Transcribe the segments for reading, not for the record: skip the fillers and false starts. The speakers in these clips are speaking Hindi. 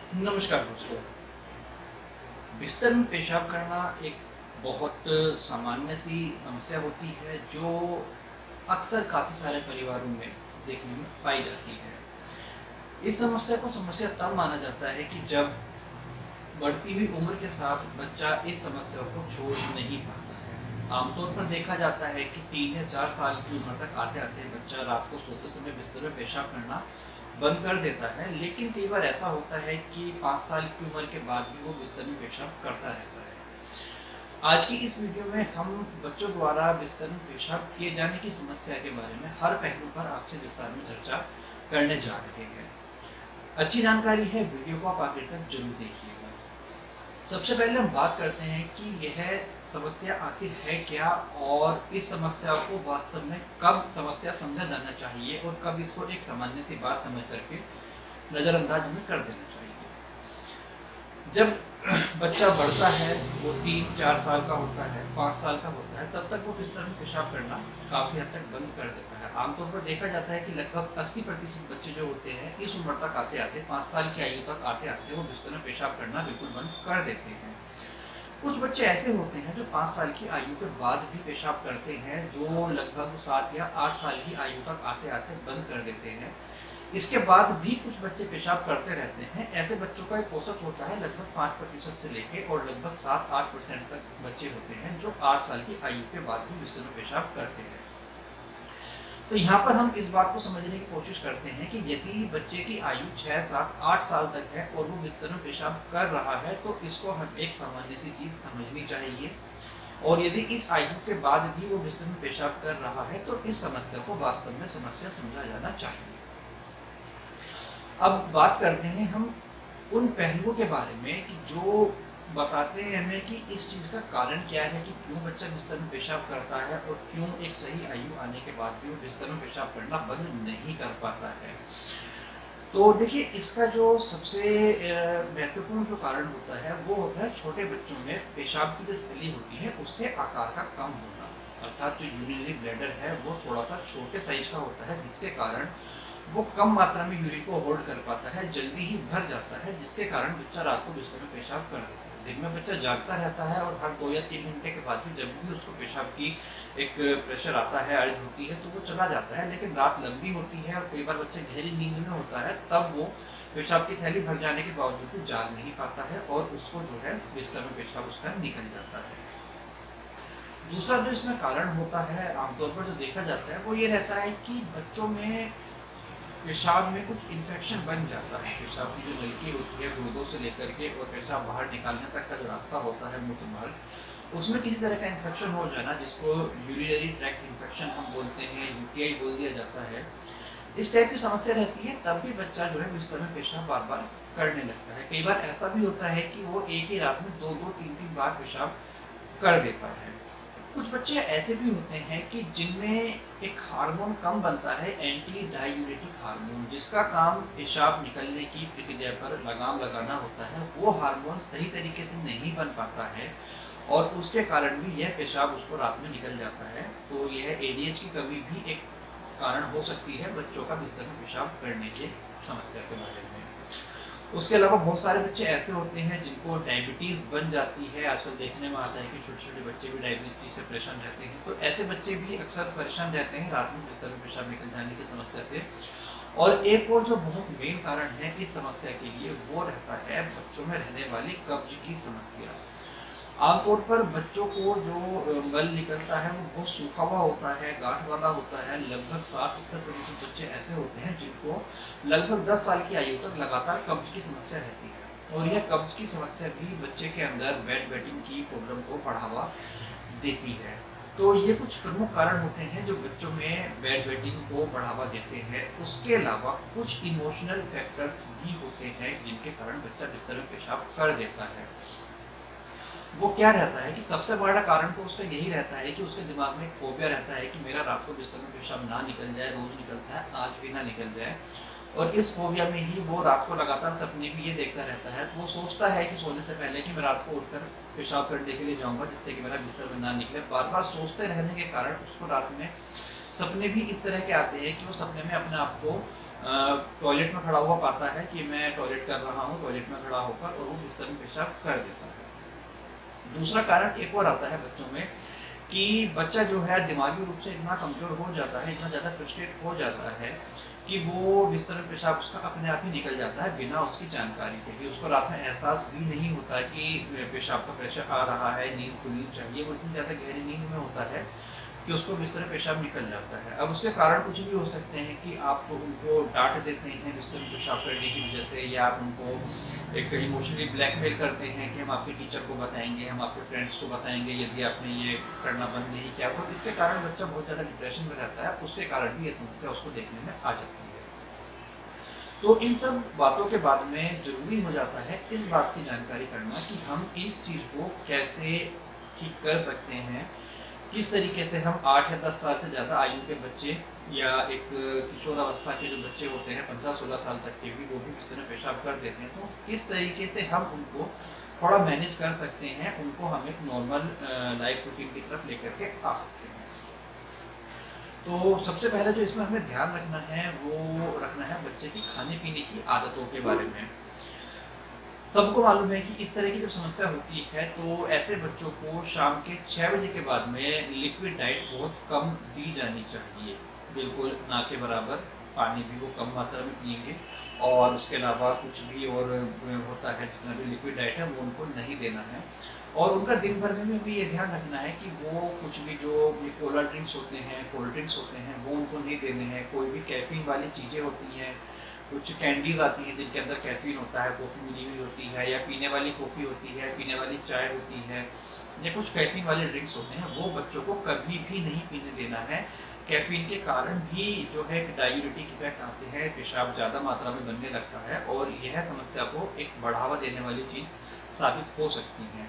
नमस्कार दोस्तों। बिस्तर में पेशाब करना एक बहुत सामान्य सी समस्या होती है जो अक्सर काफ़ी सारे परिवारों में देखने में पाई जाती है। इस समस्या को समस्या तब माना जाता है कि जब बढ़ती हुई उम्र के साथ बच्चा इस समस्या को छोड़ नहीं पाता है। आमतौर पर देखा जाता है कि 3 या 4 साल की उम्र तक आते-आते बच्चा रात को सोते समय बिस्तर में पेशाब करना बंद कर देता है, लेकिन कई बार ऐसा होता है कि 5 साल की उम्र के बाद भी वो बिस्तर में पेशाब करता रहता है। आज की इस वीडियो में हम बच्चों द्वारा बिस्तर में पेशाब किए जाने की समस्या के बारे में हर पहलू पर आपसे विस्तार में चर्चा करने जा रहे हैं। अच्छी जानकारी है, वीडियो को आप आखिर तक जरूर देखिएगा। सबसे पहले हम बात करते हैं कि यह समस्या आखिर है क्या और इस समस्या को वास्तव में कब समस्या समझा जाना चाहिए और कब इसको एक सामान्य सी बात समझ करके नज़रअंदाज हमें कर देना चाहिए। जब बच्चा बढ़ता है, वो 3-4 साल का होता है, 5 साल का होता है, तब तक वो बिस्तर में पेशाब करना काफ़ी हद तक बंद कर देता है। आमतौर पर देखा जाता है कि लगभग 80% बच्चे जो होते हैं इस उम्र तक आते आते 5 साल की आयु तक आते आते वो बिस्तर में पेशाब करना बिल्कुल बंद कर देते हैं। कुछ बच्चे ऐसे होते हैं जो 5 साल की आयु के बाद भी पेशाब करते हैं, जो लगभग 7 या 8 साल की आयु तक आते आते बंद कर देते हैं। इसके बाद भी कुछ बच्चे पेशाब करते रहते हैं। ऐसे बच्चों का एक औसत होता है लगभग 5% से लेके और लगभग 7-8% तक बच्चे होते हैं जो 8 साल की आयु के बाद भी बिस्तर में पेशाब करते हैं। तो यहाँ पर हम इस बात को समझने की कोशिश करते हैं कि यदि बच्चे की आयु 6, 7, 8 साल तक है और वो बिस्तर में पेशाब कर रहा है तो इसको हम एक सामान्य सी चीज़ समझनी चाहिए। और यदि इस आयु के बाद भी वो बिस्तर में पेशाब कर रहा है तो इस समस्या को वास्तव में समस्या समझा जाना चाहिए। अब बात करते हैं हम उन पहलुओं के बारे में कि जो बताते हैं हमें कि इस चीज़ का कारण क्या है कि क्यों बच्चा बिस्तर में पेशाब करता है और क्यों एक सही आयु आने के बाद भी वो बिस्तर में पेशाब करना बंद नहीं कर पाता है। तो देखिए, इसका जो सबसे महत्वपूर्ण जो कारण होता है वो होता है छोटे बच्चों में पेशाब की जो थैली होती है उसके आकार का कम होना। अर्थात जो यूरिनरी ब्लैडर है वो थोड़ा सा छोटे साइज का होता है, जिसके कारण वो कम मात्रा में यूरिन को होल्ड कर पाता है, जल्दी ही भर जाता है, जिसके कारण बच्चा रात को बिस्तर में पेशाब कर देता है। दिन में बच्चा जागता रहता है और हर 2 या 3 घंटे के बाद भी जब भी उसको पेशाब की एक प्रेशर आता है, अर्ज होती है, तो वो चला जाता है। लेकिन रात लंबी होती है और कई बार बच्चा गहरी नींद में होता है, तब वो पेशाब की थैली भर जाने के बावजूद भी जाग नहीं पाता है और उसको जो है बिस्तर में पेशाब उसका निकल जाता है। दूसरा जो इसमें कारण होता है आमतौर पर जो देखा जाता है वो ये रहता है कि बच्चों में पेशाब में कुछ इन्फेक्शन बन जाता है। पेशाब की जो नलकी होती है गुर्दों से लेकर के और पेशाब बाहर निकालने तक का जो रास्ता होता है मूत्र मार्ग, उसमें किसी तरह का इन्फेक्शन हो जाना, जिसको यूरिनरी ट्रैक्ट इन्फेक्शन हम बोलते हैं, यूटीआई बोल दिया जाता है। इस टाइप की समस्या रहती है, तब भी बच्चा जो है बिस्तर में पेशाब बार बार करने लगता है। कई बार ऐसा भी होता है कि वो एक ही रात में 2-2, 3-3 बार पेशाब कर देता है। कुछ बच्चे ऐसे भी होते हैं कि जिनमें एक हार्मोन कम बनता है, एंटी डायूरेटिक हार्मोन, जिसका काम पेशाब निकलने की प्रक्रिया पर लगाम लगाना होता है। वो हार्मोन सही तरीके से नहीं बन पाता है और उसके कारण भी यह पेशाब उसको रात में निकल जाता है। तो यह एडीएच की कमी भी एक कारण हो सकती है बच्चों का बिस्तर में पेशाब करने के समस्या के बारे में। उसके अलावा बहुत सारे बच्चे ऐसे होते हैं जिनको डायबिटीज़ बन जाती है। आजकल देखने में आता है कि छोटे छोटे बच्चे भी डायबिटीज से परेशान रहते हैं। तो ऐसे बच्चे भी अक्सर परेशान रहते हैं रात में बिस्तर में पेशाब निकल जाने की समस्या से। और एक और जो बहुत मेन कारण है इस समस्या के लिए वो रहता है बच्चों में रहने वाली कब्ज की समस्या। आमतौर पर बच्चों को जो मल निकलता है वो बहुत सूखा हुआ होता है, गांठ वाला होता है। लगभग 60-70% बच्चे ऐसे होते हैं जिनको लगभग 10 साल की आयु तक लगातार कब्ज की समस्या रहती है और यह कब्ज की समस्या भी बच्चे के अंदर बेड वेटिंग की प्रॉब्लम को बढ़ावा देती है। तो ये कुछ प्रमुख कारण होते हैं जो बच्चों में बेड वेटिंग को बढ़ावा देते हैं। उसके अलावा कुछ इमोशनल फैक्टर्स भी होते हैं जिनके कारण बच्चा बिस्तर में पेशाब कर देता है। वो क्या रहता है कि सबसे बड़ा कारण तो उसका यही रहता है कि उसके दिमाग में एक फोबिया रहता है कि मेरा रात को बिस्तर में पेशाब ना निकल जाए, रोज निकलता है, आज भी ना निकल जाए। और इस फोबिया में ही वो रात को लगातार सपने भी ये देखता रहता है। तो वो सोचता है कि सोने से पहले कि मैं रात को उठकर पेशाब करने के लिए जाऊंगा जिससे कि मेरा बिस्तर में ना निकले। बार बार सोचते रहने के कारण उसको रात में सपने भी इस तरह के आते हैं कि वो सपने में अपने आप को टॉयलेट में खड़ा हुआ पाता है कि मैं टॉयलेट कर रहा हूँ, टॉयलेट में खड़ा होकर, और वो बिस्तर में पेशाब कर देता है। दूसरा कारण एक और आता है बच्चों में कि बच्चा जो है दिमागी रूप से इतना कमज़ोर हो जाता है, इतना ज़्यादा फ्रस्ट्रेट हो जाता है कि वो बिस्तर में पेशाब उसका अपने आप ही निकल जाता है बिना उसकी जानकारी के ही। उसको रात में एहसास भी नहीं होता कि पेशाब का प्रेशर आ रहा है, नींद खुलनी चाहिए, वो इतनी ज़्यादा गहरी नींद में होता है कि उसको बिस्तर में पेशाब निकल जाता है। अब उसके कारण कुछ भी हो सकते हैं कि आप उनको डांट देते हैं बिस्तर में पेशाब करने की वजह से, या आप उनको एक इमोशनली ब्लैकमेल करते हैं कि हम आपके टीचर को बताएंगे, हम आपके फ्रेंड्स को बताएंगे यदि आपने ये करना बंद नहीं किया। तो इसके कारण बच्चा बहुत ज़्यादा डिप्रेशन में रहता है, उसके कारण भी ये समस्या उसको देखने में आ जाती है। तो इन सब बातों के बाद में ज़रूरी हो जाता है इस बात की जानकारी करना कि हम इस चीज़ को कैसे ठीक कर सकते हैं, किस तरीके से हम 8 या 10 साल से ज़्यादा आयु के बच्चे या एक किशोरावस्था के जो बच्चे होते हैं 15-16 साल तक के भी, वो भी इस तरह पेशाब कर देते हैं, तो किस तरीके से हम उनको थोड़ा मैनेज कर सकते हैं, उनको हम एक नॉर्मल लाइफ रूटीन की तरफ लेकर के आ सकते हैं। तो सबसे पहले जो इसमें हमें ध्यान रखना है वो रखना है बच्चे की खाने पीने की आदतों के बारे में। सबको मालूम है कि इस तरह की जब समस्या होती है तो ऐसे बच्चों को शाम के 6 बजे के बाद में लिक्विड डाइट बहुत कम दी जानी चाहिए, बिल्कुल ना के बराबर। पानी भी वो कम मात्रा में पिएंगे, और उसके अलावा कुछ भी और होता है जितना भी लिक्विड डाइट है वो उनको नहीं देना है। और उनका दिन भर में भी ये ध्यान रखना है कि वो कुछ भी जो ये कोला ड्रिंक्स होते हैं, कोल्ड ड्रिंक्स होते हैं, वो उनको नहीं देने हैं। कोई भी कैफीन वाली चीज़ें होती हैं, कुछ कैंडीज़ आती हैं जिनके अंदर कैफीन होता है, कॉफ़ी मिली हुई होती है, या पीने वाली कॉफ़ी होती है, पीने वाली चाय होती है, या कुछ कैफीन वाले ड्रिंक्स होते हैं, वो बच्चों को कभी भी नहीं पीने देना है। कैफीन के कारण भी जो है डायूरेटिक इफेक्ट आते हैं, पेशाब ज़्यादा मात्रा में बनने लगता है, और यह समस्या को एक बढ़ावा देने वाली चीज़ साबित हो सकती है।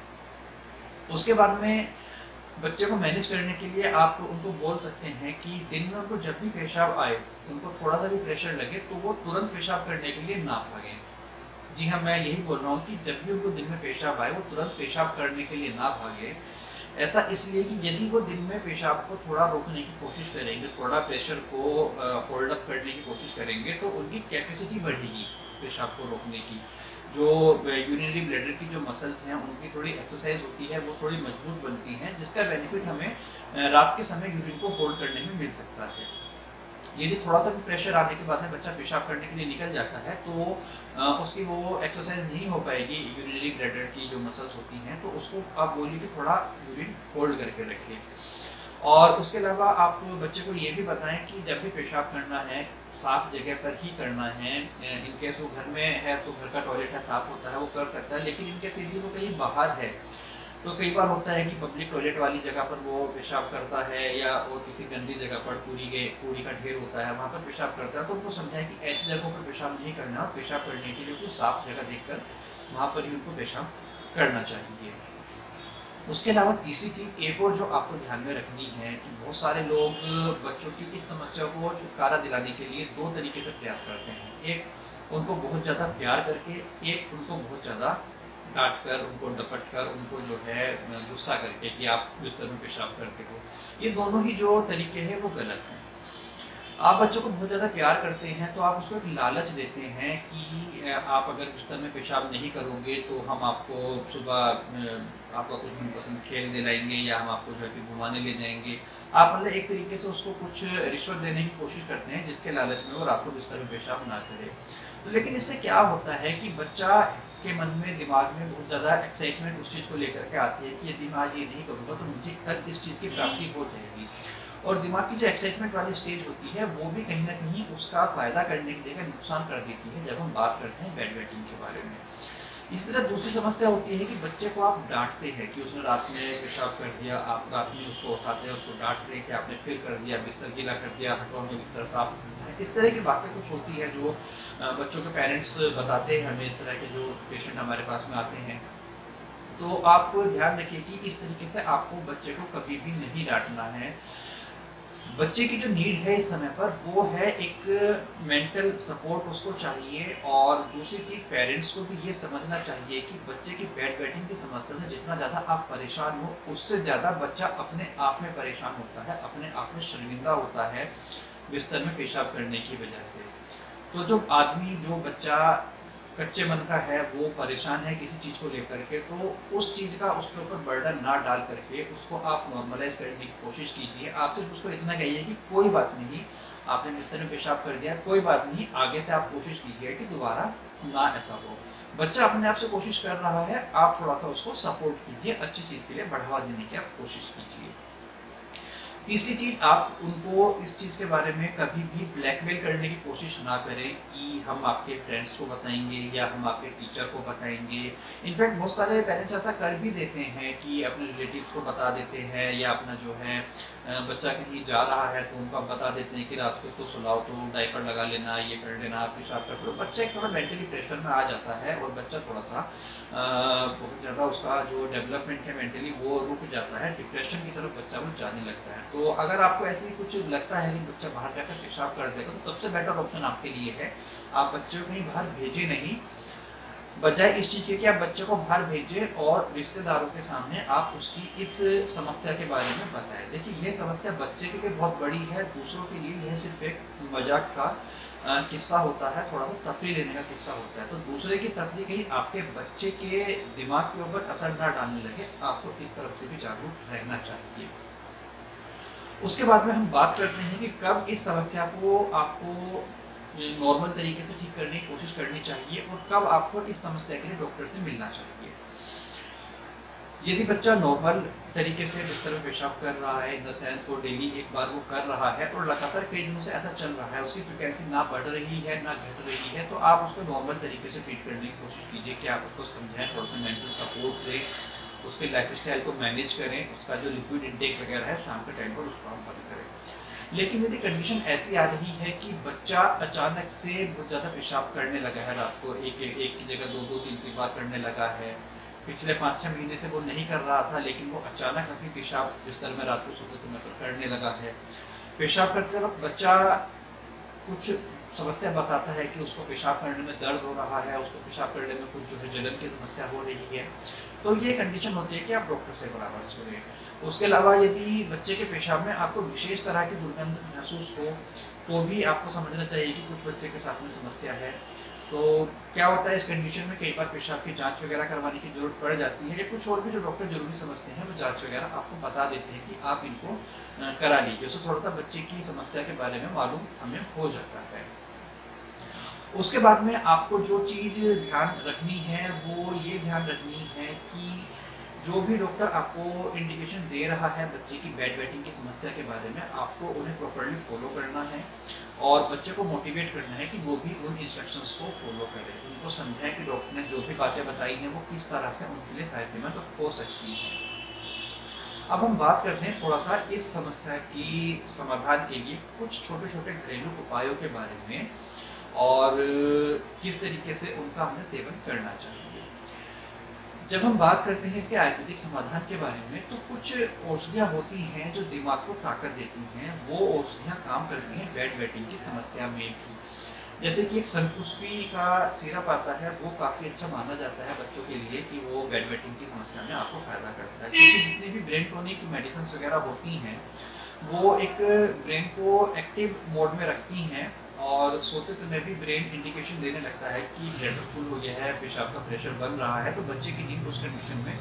उसके बाद में बच्चे को मैनेज करने के लिए आप उनको बोल सकते हैं कि दिन में उनको जब भी पेशाब आए, उनको थोड़ा सा भी प्रेशर लगे तो वो तुरंत पेशाब करने के लिए ना भागें। जी हाँ, मैं यही बोल रहा हूँ कि जब भी उनको दिन में पेशाब आए वो तुरंत पेशाब करने के लिए ना भागें। ऐसा इसलिए कि यदि वो दिन में पेशाब को थोड़ा रोकने की कोशिश करेंगे, थोड़ा प्रेशर को होल्ड अप करने की कोशिश करेंगे, तो उनकी कैपेसिटी बढ़ेगी पेशाब को रोकने की। जो यूरिनरी ब्लैडर की जो मसल्स हैं उनकी थोड़ी एक्सरसाइज होती है, वो थोड़ी मजबूत बनती हैं, जिसका बेनिफिट हमें रात के समय यूरिन को होल्ड करने में मिल सकता है। यदि थोड़ा सा भी प्रेशर आने के बाद में बच्चा पेशाब करने के लिए निकल जाता है तो उसकी वो एक्सरसाइज नहीं हो पाएगी यूरिनरी ब्लैडर की जो मसल्स होती हैं, तो उसको आप बोलिए कि थोड़ा यूरिन होल्ड करके रखिए। और उसके अलावा आप बच्चे को ये भी बताएं कि जब भी पेशाब करना है साफ़ जगह पर ही करना है। इन केस वो घर में है तो घर का टॉयलेट है, साफ़ होता है, वो कर सकता है, लेकिन इन केस यदि वो कहीं बाहर है तो कई बार होता है कि पब्लिक टॉयलेट वाली जगह पर वो पेशाब करता है, या वो किसी गंदी जगह पर कूड़ी का ढेर होता है वहाँ पर पेशाब करता है, तो उनको समझाएं कि ऐसी जगहों पर पेशाब नहीं करना, और पेशाब करने के लिए कोई साफ़ जगह देखकर वहाँ पर ही उनको पेशाब करना चाहिए। उसके अलावा तीसरी चीज़ एक और जो आपको ध्यान में रखनी है कि बहुत सारे लोग बच्चों की इस समस्या को छुटकारा दिलाने के लिए दो तरीके से प्रयास करते हैं। एक उनको बहुत ज़्यादा प्यार करके, एक उनको बहुत ज़्यादा डांट कर, उनको डपट कर, उनको जो है गुस्सा करके कि आप बिस्तर में पेशाब करते हो। ये दोनों ही जो तरीके हैं वो गलत हैं। आप बच्चों को बहुत ज़्यादा प्यार करते हैं तो आप उसको एक लालच देते हैं कि आप अगर बिस्तर में पेशाब नहीं करोगे तो हम आपको सुबह आपका कुछ मनपसंद खेल दिलाएंगे, या हम आपको जो है कि घुमाने ले जाएंगे। आप मतलब एक तरीके से उसको कुछ रिश्वत देने की कोशिश करते हैं जिसके लालच में वो रात को बिस्तर में पेशाब ना करे। तो लेकिन इससे क्या होता है कि बच्चा के मन में, दिमाग में बहुत ज़्यादा एक्साइटमेंट उस चीज़ को लेकर के आती है कि यदि मैं आज ये नहीं करूँगा तो मुझे कल इस चीज़ की प्राप्ति हो जाएगी। और दिमाग की जो एक्साइटमेंट वाली स्टेज होती है वो भी कहीं ना कहीं उसका फ़ायदा करने की जगह नुकसान कर देती है जब हम बात करते हैं बेड वेटिंग के बारे में। इसी तरह दूसरी समस्या होती है कि बच्चे को आप डांटते हैं कि उसने रात में पेशाब कर दिया, आप रात में उसको उठाते हैं, उसको डांटते हैं कि आपने फिर कर दिया, बिस्तर गीला कर दिया, हटो हमें बिस्तर साफ करना है। इस तरह की बातें कुछ होती है जो बच्चों के पेरेंट्स बताते हैं हमें, इस तरह के जो पेशेंट हमारे पास में आते हैं। तो आप ध्यान रखिए कि इस तरीके से आपको बच्चे को कभी भी नहीं डांटना है। बच्चे की जो नीड है इस समय पर वो है एक मेंटल सपोर्ट उसको चाहिए, और दूसरी चीज़ पेरेंट्स को भी ये समझना चाहिए कि बच्चे की बेड वेटिंग की समस्या से जितना ज़्यादा आप परेशान हो उससे ज़्यादा बच्चा अपने आप में परेशान होता है, अपने आप में शर्मिंदा होता है बिस्तर में पेशाब करने की वजह से। तो जो बच्चा कच्चे मन का है, वो परेशान है किसी चीज़ को लेकर के, तो उस चीज़ का उसके ऊपर बर्डन ना डाल करके उसको आप नॉर्मलाइज करने की कोशिश कीजिए। आप सिर्फ उसको इतना कहिए कि कोई बात नहीं, आपने बिस्तर में पेशाब कर दिया, कोई बात नहीं, आगे से आप कोशिश कीजिए कि दोबारा ना ऐसा हो। बच्चा अपने आप से कोशिश कर रहा है, आप थोड़ा सा उसको सपोर्ट कीजिए, अच्छी चीज़ के लिए बढ़ावा देने की आप कोशिश कीजिए। तीसरी चीज़, आप उनको इस चीज़ के बारे में कभी भी ब्लैकमेल करने की कोशिश ना करें कि हम आपके फ्रेंड्स को बताएंगे या हम आपके टीचर को बताएंगे। इनफैक्ट बहुत सारे पेरेंट्स ऐसा कर भी देते हैं कि अपने रिलेटिव्स को बता देते हैं, या अपना जो है बच्चा कहीं जा रहा है तो उनको बता देते हैं कि रात को उसको सुलाओ तो डायपर लगा लेना, ये कर लेना, पेशाब कर, तो बच्चा एक थोड़ा मेंटली प्रेशर में आ जाता है और बच्चा थोड़ा सा बहुत ज़्यादा उसका जो डेवलपमेंट है मेंटली वो रुक जाता है, डिप्रेशन की तरफ बच्चा वो जाने लगता है। तो अगर आपको ऐसे ही कुछ लगता है कि बच्चा बाहर जाकर पेशाब कर देगा, तो सबसे बेटर ऑप्शन आपके लिए है आप बच्चे को कहीं बाहर भेजें नहीं, बजाय इस चीज़ के कि आप बच्चे को बाहर भेजें और रिश्तेदारों के सामने आप उसकी इस समस्या के बारे में बताएं। देखिए, ये समस्या बच्चे के लिए बहुत बड़ी है, दूसरों के लिए यह सिर्फ एक मजाक का किस्सा होता है, थोड़ा सा तफरी लेने का किस्सा होता है। तो दूसरे की तफरी कहीं आपके बच्चे के दिमाग के ऊपर असर ना डालने लगे, आपको इस तरफ से भी जागरूक रहना चाहिए। उसके बाद में हम बात करते हैं कि कब इस समस्या को आपको नॉर्मल तरीके से ठीक करने की कोशिश करनी चाहिए और कब आपको इस समस्या के लिए डॉक्टर से मिलना चाहिए। यदि बच्चा नॉर्मल तरीके से बिस्तर में पेशाब कर रहा है, इन द सेंस वो डेली एक बार वो कर रहा है और लगातार कई दिनों से ऐसा चल रहा है, उसकी फ्रिक्वेंसी ना बढ़ रही है ना घट रही है, तो आप उसको नॉर्मल तरीके से ट्रीट करने की कोशिश कीजिए कि आप उसको समझाएं, थोड़ा सा मेंटल सपोर्ट दें, उसके लाइफ स्टाइल को मैनेज करें, उसका जो लिक्विड इंटेक वगैरह है शाम के टाइम पर उसको हम बंद करें। लेकिन यदि कंडीशन ऐसी आ रही है कि बच्चा अचानक से बहुत ज़्यादा पेशाब करने लगा है, रात को एक की जगह दो तीन बार करने लगा है, पिछले 5-6 महीने से वो नहीं कर रहा था, लेकिन वो अचानक अपनी पेशाब बिस्तर में रात को सोते समय पर करने लगा है, पेशाब करते वक्त बच्चा कुछ समस्या बताता है कि उसको पेशाब करने में दर्द हो रहा है, उसको पेशाब करने में कुछ जो है जलन की समस्या हो रही है, तो ये कंडीशन होती है कि आप डॉक्टर से परामर्श करें। उसके अलावा यदि बच्चे के पेशाब में आपको विशेष तरह की दुर्गंध महसूस हो, तो भी आपको समझना चाहिए कि कुछ बच्चे के साथ में समस्या है। तो क्या होता है इस कंडीशन में, कई बार पेशाब की जांच वगैरह करवाने की जरूरत पड़ जाती है, या कुछ और भी जो डॉक्टर जरूरी समझते हैं वो जांच वगैरह आपको बता देते हैं कि आप इनको करा लीजिए। उससे थोड़ा सा बच्चे की समस्या के बारे में मालूम हमें हो जाता है। उसके बाद में आपको जो चीज़ ध्यान रखनी है वो ये ध्यान रखनी है कि जो भी डॉक्टर आपको इंडिकेशन दे रहा है बच्चे की बेड वेटिंग की समस्या के बारे में, आपको उन्हें प्रॉपर्ली फॉलो करना है और बच्चे को मोटिवेट करना है कि वो भी उन इंस्ट्रक्शंस को फॉलो करे, उनको समझाएं कि डॉक्टर ने जो भी बातें बताई हैं वो किस तरह से उनके लिए फ़ायदेमंद हो सकती हैं। अब हम बात करते हैं थोड़ा सा इस समस्या की समाधान के लिए कुछ छोटे छोटे घरेलू उपायों के बारे में और किस तरीके से उनका हमें सेवन करना चाहिए। जब हम बात करते हैं इसके आयुर्वेदिक समाधान के बारे में, तो कुछ औषधियाँ होती हैं जो दिमाग को ताकत देती हैं, वो औषधियाँ काम करती हैं बेड वेटिंग की समस्या में भी। जैसे कि एक सनपुष्पी का सिरप आता है, वो काफ़ी अच्छा माना जाता है बच्चों के लिए कि वो बेड वेटिंग की समस्या में आपको फ़ायदा करता है, क्योंकि जितनी भी ब्रेन टॉनिक मेडिसिन वगैरह होती हैं वो एक ब्रेन को एक्टिव मोड में रखती हैं और सोते समय भी ब्रेन इंडिकेशन देने लगता है कि ब्लड फुल हो गया है, पेशाब का प्रेशर बन रहा है, तो बच्चे की नींद उस कंडीशन में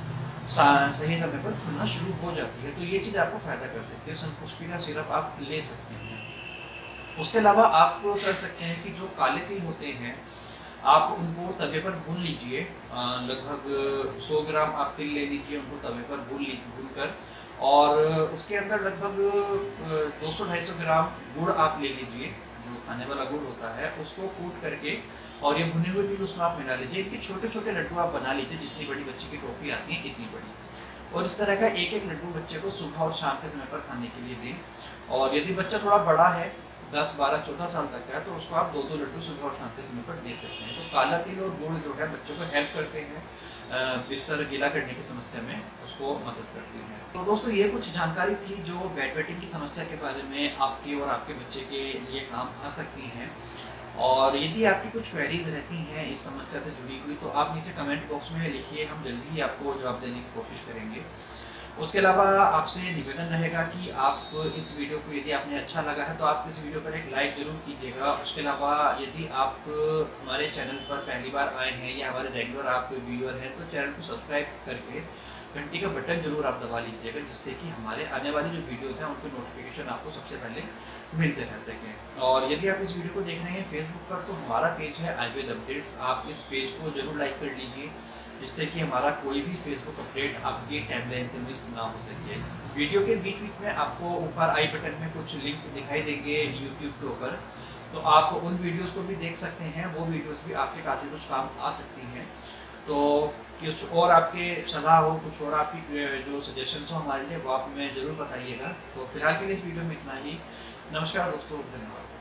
सही समय पर खुलना शुरू हो जाती है। तो ये चीज़ आपको फ़ायदा कर देती है, सनपुष्पी का सिरप आप ले सकते हैं। उसके अलावा आप कर सकते हैं कि जो काले तिल होते हैं आप उनको तवे पर भून लीजिए, लगभग 100 ग्राम आप तिल ले लीजिए, उनको तवे पर भून कर, और उसके अंदर लगभग 200-250 ग्राम गुड़ आप ले लीजिए, जो खाने वाला गुड़ होता है, उसको कूट करके और ये भुने हुए तिल उसमें आप मिला लीजिए। इनके छोटे छोटे लड्डू आप बना लीजिए, जितनी बड़ी बच्चे की टॉफ़ी आती है इतनी बड़ी, और इस तरह का एक एक लड्डू बच्चे को सुबह और शाम के समय पर खाने के लिए दें। और यदि बच्चा थोड़ा बड़ा है, 10, 12, 14 साल तक का है, तो उसको आप 2-2 लड्डू सुबह और शाम के समय पर दे सकते हैं। तो काला तिल और गुड़ जो है बच्चों को हेल्प करते हैं, बिस्तर गीला करने की समस्या में उसको मदद करती है। तो दोस्तों, ये कुछ जानकारी थी जो बेड वेटिंग की समस्या के बारे में आपके और आपके बच्चे के लिए काम आ सकती हैं। और यदि आपकी कुछ क्वेरीज रहती हैं इस समस्या से जुड़ी हुई, तो आप नीचे कमेंट बॉक्स में लिखिए, हम जल्दी ही आपको जवाब देने की कोशिश करेंगे। उसके अलावा आपसे निवेदन रहेगा कि आप इस वीडियो को यदि आपने अच्छा लगा है तो आप इस वीडियो पर एक लाइक ज़रूर कीजिएगा। उसके अलावा यदि आप हमारे चैनल पर पहली बार आए हैं या हमारे रेगुलर आप व्यूअर हैं तो चैनल को सब्सक्राइब करके घंटी का बटन जरूर आप दबा लीजिएगा, जिससे कि हमारे आने वाली जो वीडियोज़ हैं उनके नोटिफिकेशन आपको सबसे पहले मिलते रह सकें। और यदि आप इस वीडियो को देख रहे हैं फेसबुक पर तो हमारा पेज है आयुर्वेद अपडेट्स, आप इस पेज को जरूर लाइक कर लीजिए, जिससे कि हमारा कोई भी फेसबुक अपडेट आपकी टाइमलाइन से मिस ना हो सके। वीडियो के बीच बीच में आपको ऊपर आई बटन में कुछ लिंक दिखाई देंगे यूट्यूब के ऊपर, तो आप उन वीडियोस को भी देख सकते हैं। वो वीडियोस भी आपके काफ़ी कुछ काम आ सकती हैं। तो कुछ और आपके सलाह हो, कुछ और आपकी जो सजेशंस हो हमारे लिए, वो आप हमें ज़रूर बताइएगा। तो फिलहाल के लिए इस वीडियो में इतना ही। नमस्कार दोस्तों, धन्यवाद।